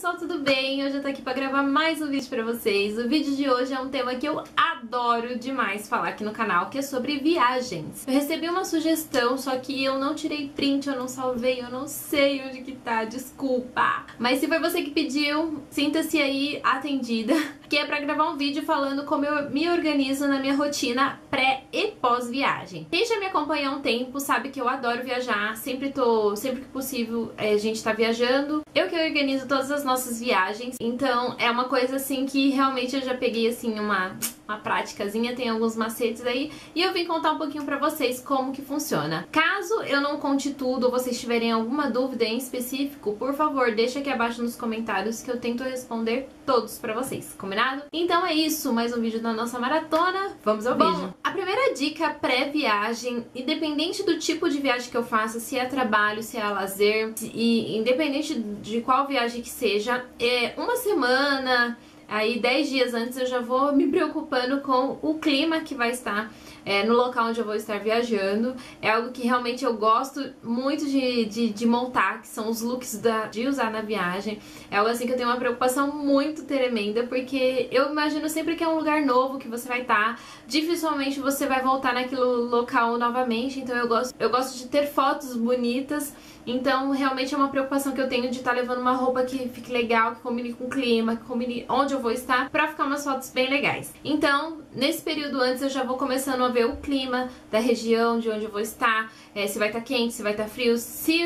pessoal, tudo bem? Hoje eu tô aqui pra gravar mais um vídeo pra vocês. O vídeo de hoje é um tema que eu adoro demais falar aqui no canal, que é sobre viagens. Eu recebi uma sugestão, só que eu não tirei print, eu não salvei, eu não sei onde que tá, desculpa. Mas se foi você que pediu, sinta-se aí atendida, que é pra gravar um vídeo falando como eu me organizo na minha rotina pré e pós-viagem. Quem já me acompanha há um tempo sabe que eu adoro viajar, sempre que possível a gente tá viajando. Eu que organizo todas as nossas viagens, então é uma coisa assim que realmente eu já peguei assim uma praticazinha, tem alguns macetes aí, e eu vim contar um pouquinho pra vocês como que funciona. Caso eu não conte tudo ou vocês tiverem alguma dúvida em específico, por favor, deixa aqui abaixo nos comentários que eu tento responder todos pra vocês, combinado? Então é isso, mais um vídeo da nossa maratona, vamos ao vídeo. A primeira dica pré-viagem, independente do tipo de viagem que eu faça, se é trabalho, se é lazer, e independente de qual viagem que seja, é uma semana, aí 10 dias antes eu já vou me preocupando com o clima que vai estar no local onde eu vou estar viajando. É algo que realmente eu gosto muito de montar, que são os looks de usar na viagem. É algo assim que eu tenho uma preocupação muito tremenda, porque eu imagino sempre que é um lugar novo que você vai estar, dificilmente você vai voltar naquele local novamente, então eu gosto de ter fotos bonitas. Então, realmente é uma preocupação que eu tenho de estar levando uma roupa que fique legal, que combine com o clima, que combine onde eu vou estar, pra ficar umas fotos bem legais. Então, nesse período antes, eu já vou começando a ver o clima da região, de onde eu vou estar, se vai estar quente, se vai estar frio,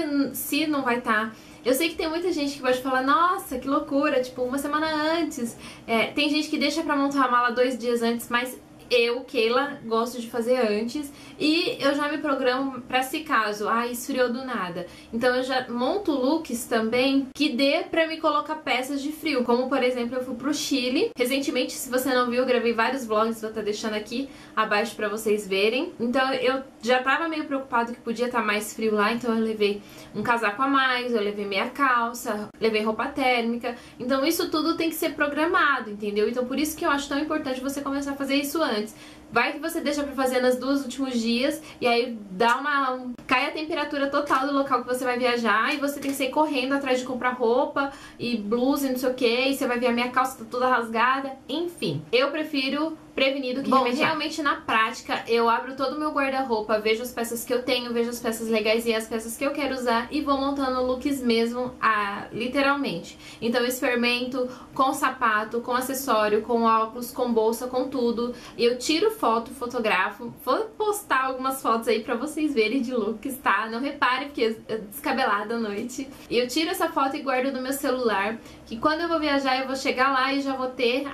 se não vai estar. Eu sei que tem muita gente que pode falar, nossa, que loucura, tipo, uma semana antes. Tem gente que deixa pra montar a mala 2 dias antes, mas eu, Keila, gosto de fazer antes, e eu já me programo pra esse caso, esfriou do nada. Então eu já monto looks também que dê pra me colocar peças de frio, como por exemplo eu fui pro Chile. Recentemente, se você não viu, eu gravei vários vlogs, vou estar deixando aqui abaixo pra vocês verem. Então eu já tava meio preocupado que podia estar mais frio lá, então eu levei um casaco a mais, eu levei meia calça, levei roupa térmica. Então isso tudo tem que ser programado, entendeu? Então por isso que eu acho tão importante você começar a fazer isso antes. Vai que você deixa pra fazer nos 2 últimos dias e aí cai a temperatura total do local que você vai viajar e você tem que sair correndo atrás de comprar roupa e blusa e não sei o que, e você vai ver a minha calça tá toda rasgada. Enfim, eu prefiro prevenido que remediar. Realmente na prática eu abro todo o meu guarda-roupa, vejo as peças que eu tenho, vejo as peças legais e as peças que eu quero usar e vou montando looks mesmo, literalmente. Então eu experimento com sapato, com acessório, com óculos, com bolsa, com tudo. Eu tiro foto, fotografo, vou postar algumas fotos aí pra vocês verem de looks, tá? Não repare porque é descabelada à noite. Eu tiro essa foto e guardo no meu celular, que quando eu vou viajar eu vou chegar lá e já vou ter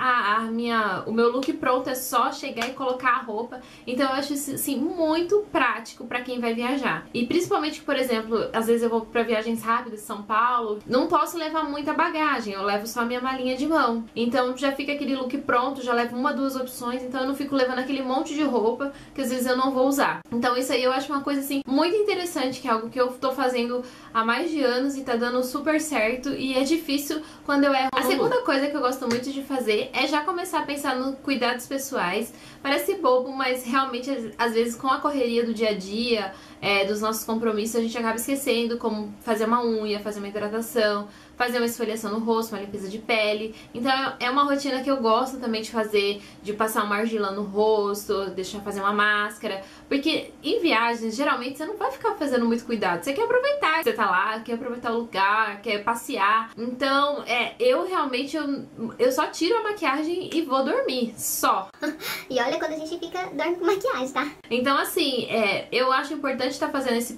o meu look pronto. É só chegar e colocar a roupa. Então eu acho isso assim muito prático pra quem vai viajar. E principalmente, por exemplo, às vezes eu vou pra viagens rápidas, São Paulo, não posso levar muita bagagem, eu levo só a minha malinha de mão. Então já fica aquele look pronto, já levo 1, 2 opções, então eu não fico levando aquele monte de roupa que às vezes eu não vou usar. Então isso aí eu acho uma coisa assim muito interessante, que é algo que eu tô fazendo há mais de anos e tá dando super certo, e é difícil quando eu erro. A segunda coisa que eu gosto muito de fazer é já começar a pensar no cuidados pessoais. Parece bobo, mas realmente às vezes com a correria do dia a dia, dos nossos compromissos, a gente acaba esquecendo como fazer uma unha, fazer uma hidratação, fazer uma esfoliação no rosto, uma limpeza de pele. Então é uma rotina que eu gosto também de fazer, de passar uma argila no rosto, deixar fazer uma máscara, porque em viagens geralmente você não vai ficar fazendo muito cuidado, você quer aproveitar que você tá lá, quer aproveitar o lugar, quer passear. Então eu realmente eu só tiro a maquiagem e vou dormir, só. E olha quando a gente dorme com maquiagem, tá? Então assim, eu acho importante estar fazendo esse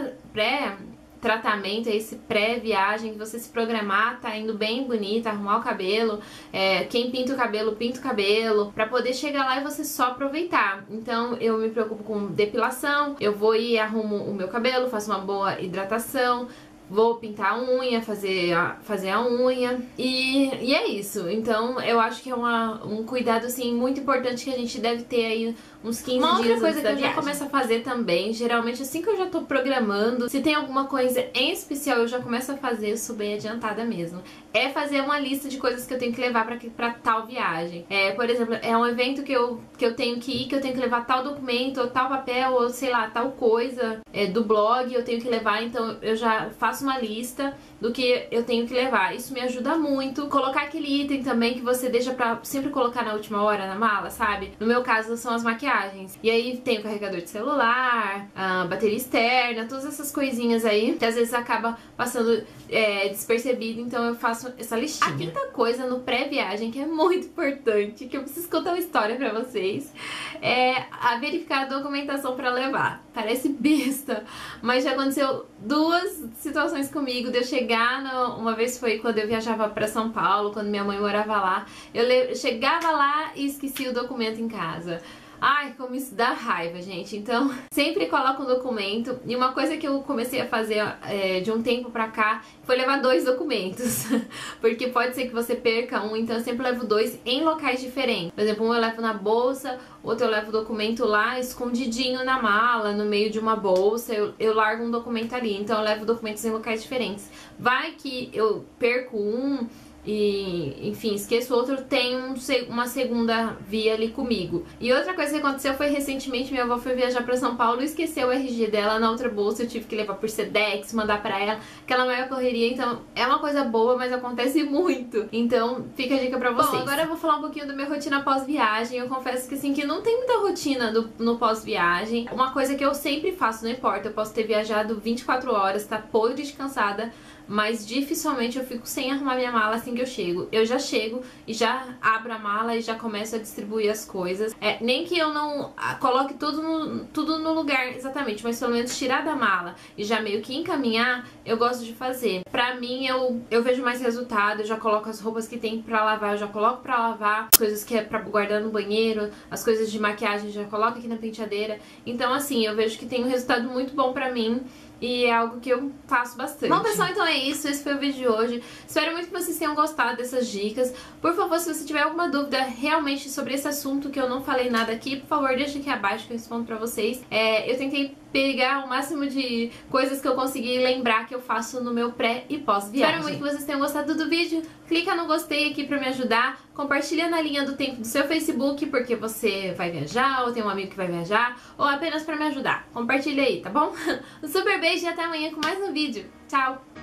pré-tratamento, esse pré-viagem, você se programar, tá indo bem bonita, arrumar o cabelo, quem pinta o cabelo, pra poder chegar lá e você só aproveitar. Então eu me preocupo com depilação, eu vou e arrumo o meu cabelo, faço uma boa hidratação, vou pintar a unha, fazer a unha, e é isso. Então eu acho que é um cuidado assim muito importante que a gente deve ter aí uns 15 dias. Uma outra coisa que eu já começo a fazer também, geralmente assim que eu já tô programando, se tem alguma coisa em especial eu já começo a fazer, eu sou bem adiantada mesmo, é fazer uma lista de coisas que eu tenho que levar pra tal viagem. Por exemplo, é um evento que eu tenho que ir, que eu tenho que levar tal documento, ou tal papel, ou sei lá, tal coisa do blog, eu tenho que levar, então eu já faço faço uma lista do que eu tenho que levar. Isso me ajuda muito. Colocar aquele item também que você deixa pra sempre colocar na última hora na mala, sabe? No meu caso são as maquiagens. E aí tem o carregador de celular, a bateria externa, todas essas coisinhas aí que às vezes acaba passando despercebido, então eu faço essa listinha. A quinta coisa no pré-viagem, que é muito importante, que eu preciso contar uma história pra vocês, é a verificar a documentação pra levar. Parece besta, mas já aconteceu duas situações comigo de eu chegar, uma vez foi quando eu viajava pra São Paulo, quando minha mãe morava lá, eu chegava lá e esqueci o documento em casa. Ai, como isso dá raiva, gente. Então, sempre coloco um documento. E uma coisa que eu comecei a fazer de um tempo pra cá foi levar 2 documentos. Porque pode ser que você perca um, então eu sempre levo 2 em locais diferentes. Por exemplo, um eu levo na bolsa, outro eu levo o documento lá escondidinho na mala, no meio de uma bolsa. Eu largo um documento ali, então eu levo documentos em locais diferentes. Vai que eu perco um e, enfim, esqueço outro, tem uma segunda via ali comigo. E outra coisa que aconteceu foi recentemente, minha avó foi viajar pra São Paulo e esqueceu o RG dela na outra bolsa, eu tive que levar por Sedex, mandar pra ela, aquela maior correria, então é uma coisa boa, mas acontece muito. Então fica a dica pra vocês. Bom, agora eu vou falar um pouquinho da minha rotina pós-viagem. Eu confesso que assim, que não tem muita rotina no pós-viagem. Uma coisa que eu sempre faço, não importa, eu posso ter viajado 24 horas, tá podre de cansada, mas dificilmente eu fico sem arrumar minha mala assim que eu chego. Eu já chego e já abro a mala e já começo a distribuir as coisas. Nem que eu não coloque tudo no lugar exatamente, mas pelo menos tirar da mala e já meio que encaminhar, eu gosto de fazer. Pra mim, eu vejo mais resultado, eu já coloco as roupas que tem pra lavar, eu já coloco pra lavar, as coisas que é pra guardar no banheiro, as coisas de maquiagem eu já coloco aqui na penteadeira. Então assim, eu vejo que tem um resultado muito bom pra mim. E é algo que eu faço bastante. Bom, pessoal, então é isso. Esse foi o vídeo de hoje. Espero muito que vocês tenham gostado dessas dicas. Por favor, se você tiver alguma dúvida realmente sobre esse assunto que eu não falei nada aqui, por favor, deixa aqui abaixo que eu respondo pra vocês. Eu tentei pegar o máximo de coisas que eu consegui lembrar que eu faço no meu pré e pós-viagem. Espero muito que vocês tenham gostado do vídeo. Clica no gostei aqui pra me ajudar. Compartilha na linha do tempo do seu Facebook, porque você vai viajar, ou tem um amigo que vai viajar, ou apenas pra me ajudar. Compartilha aí, tá bom? Um super beijo e até amanhã com mais um vídeo. Tchau!